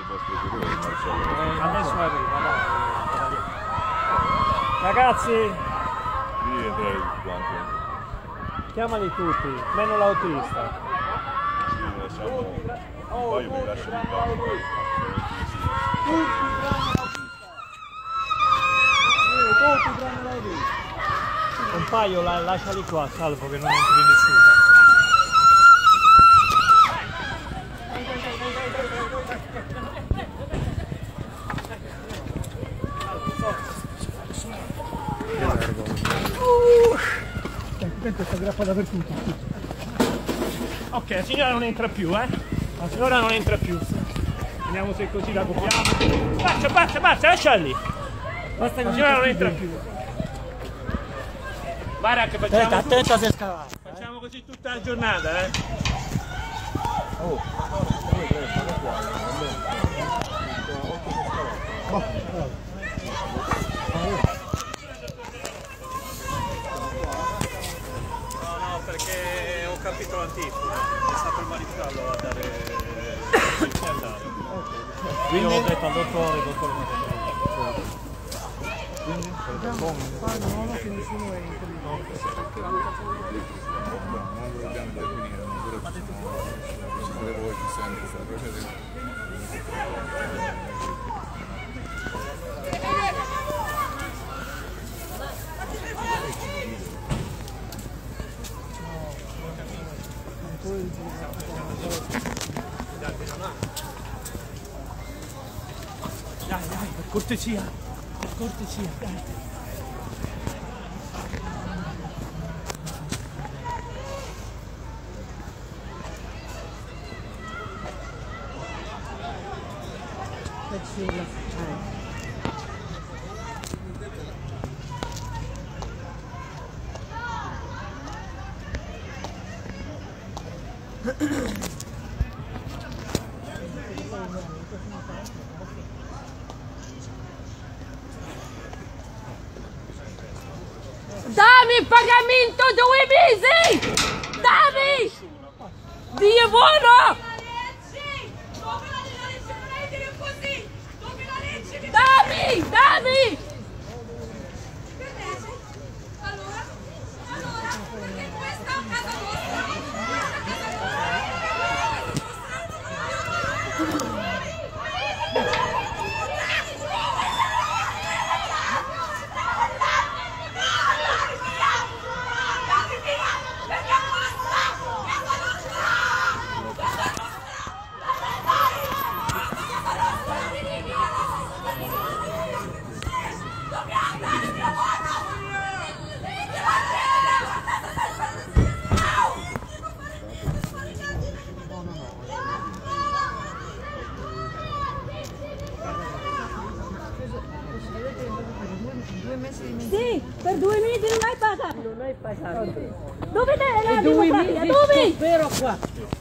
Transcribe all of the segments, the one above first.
vostro guru è Marcello. Adesso arriva, dai. Ragazzi, Lì entra quanto? chiamali tutti, meno l'autista. Sì, lasciamo. Poi io mi lascio di campo. Un paio lasciali qua, salvo che non entri nessuno. Questa grappa dappertutto. Ok, la signora non entra più, La signora non entra più. Vediamo se così la copiamo. Basta, lasciala lì. Basta, La signora non entra più. Guarda che facciamo, attenta se scava. facciamo così tutta la giornata, No, perché ho capito l'anticipo. È stato il maresciallo a dare il mandare. Io l'ho detto al dottore, il dottore mi ha detto. Quindi? No, che nessuno entri. Non lo dobbiamo intervenire, ancora siete voi che sempre sta procedendo. Dai, per cortesia, dai. Dammi il pagamento 2 mesi! Dammi! Dio buono! Dammi! Sì, per 2 mesi non hai pagato. Non hai pagato. Dove te la 2 democrazia? mesi Dove? spero qua.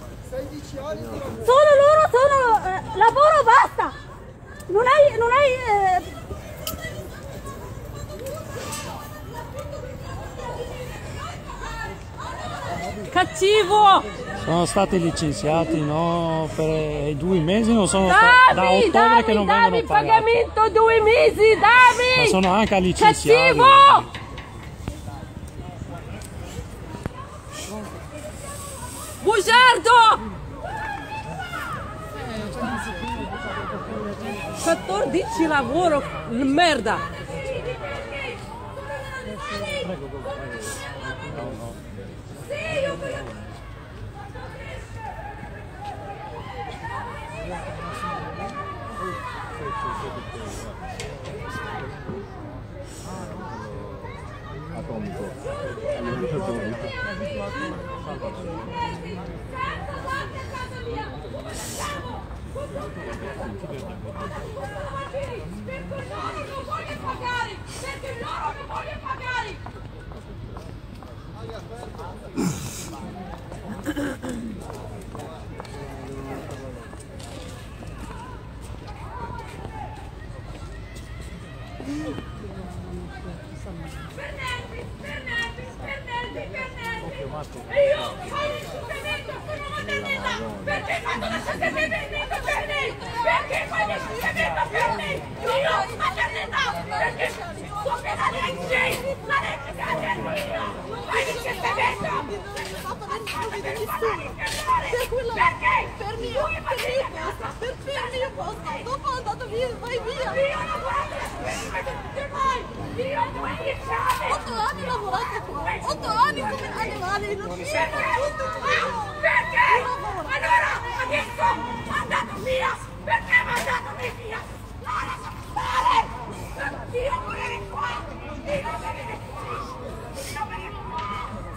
Sono lavoro basta. Non hai Cattivo! Sono stati licenziati, no? Per i 2 mesi non sono stati. Da ottobre che non vengono il pagati. pagamento 2 mesi, dammi! Ma sono anche licenziati. Cattivo! Bugiardo! 14 lavoro, merda! Atomico. E io perché quando lasciate me venite per me? Perché Dopo è andato via, vai via! 8 anni lavorato qua, 8 anni come animali, non mi sento perché? Allora adesso è andato via, perché mi è andato via? Non lo so fare! Io morire qua! Io morire qua! Io morire qua!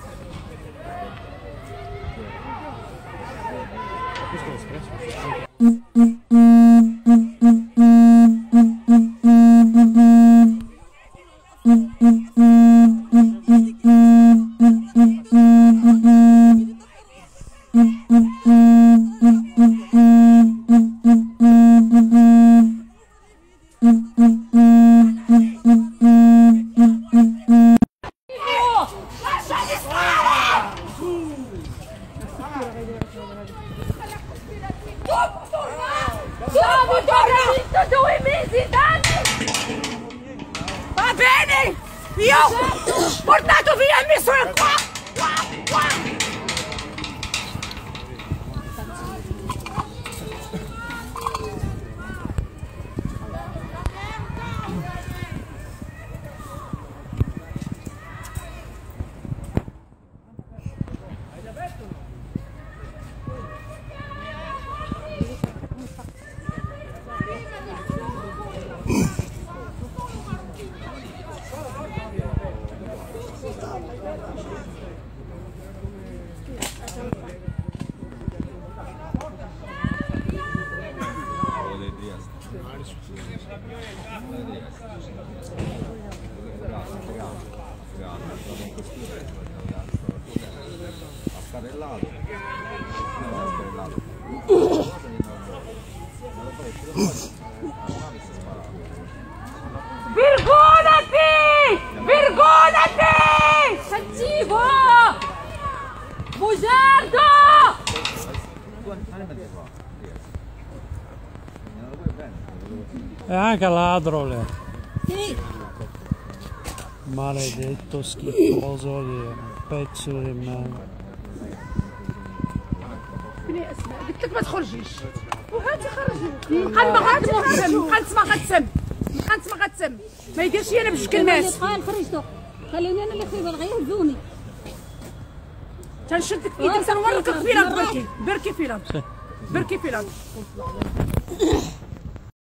Siamo tornati 2 mesi danni! Va bene! Io ho portato via il mio sole qua! Vergognati! Vergognati! Cattivo! Bugiardo! E anche ladro lì. Sì. Maledetto schifoso lì. Pezzo di merda. قلت لك ما تخرجيش وهاتي خرجي بقى ما غتسم بقى ما غتسم بقى ما غتسم ما يديرش انا بشكل ناس قال خرجتوا خليني انا اللي خيبه غيهزوني تنشدك في ايدك تنورك في لاب بركي في لاب بركي في لاب